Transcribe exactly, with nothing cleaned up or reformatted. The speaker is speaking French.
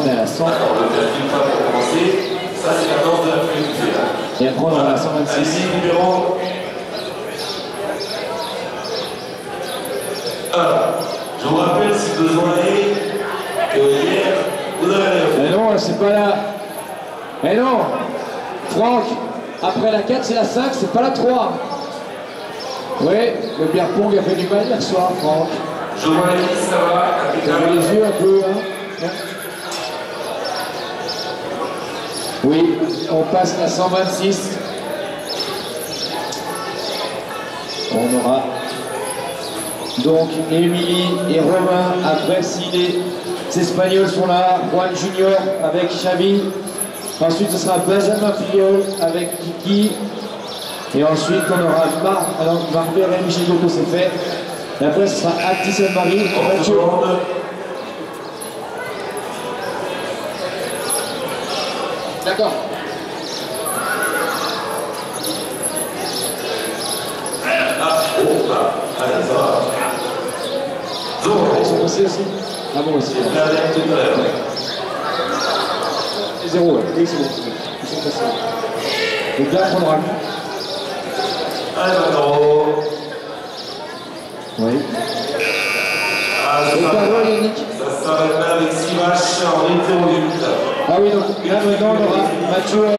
on est à la cent. D'accord, le calcul pas pour commencer. Ça, c'est la danse de la fluidité. Et après, on est à la cent vingt-six. Allez-y, numéro un. Je vous rappelle, si besoin est, que hier, vous avez rien fait. Mais non, c'est pas la... Mais non Franck, après la quatre, c'est la cinq, c'est pas la trois. Oui, le bière pong a fait du mal hier soir, Franck. Giovanni, ça va? Vous avez les yeux un peu, hein? Oui, on passe la cent vingt-six. On aura donc Émilie et Romain. Après, si les Espagnols sont là, Juan Junior avec Xavi. Ensuite, ce sera Benjamin Fillol avec Kiki. Et ensuite, on aura Mar alors, Marbert et Michel Coco, c'est fait. Et après, ce sera Acti Sainte-Marie. D'accord. Ah, oh, là. Allez, ça va. Ils sont passés aussi. Ah bon aussi. Je vais aller tout à l'heure. C'est zéro, ouais. Oui, c'est bon. Ils sont passés. Donc là, on prendra. Allez, maintenant. Oui. Ah, ça s'arrête là avec six matchs en hétéro. Ah oui, donc là maintenant on aura Mathieu.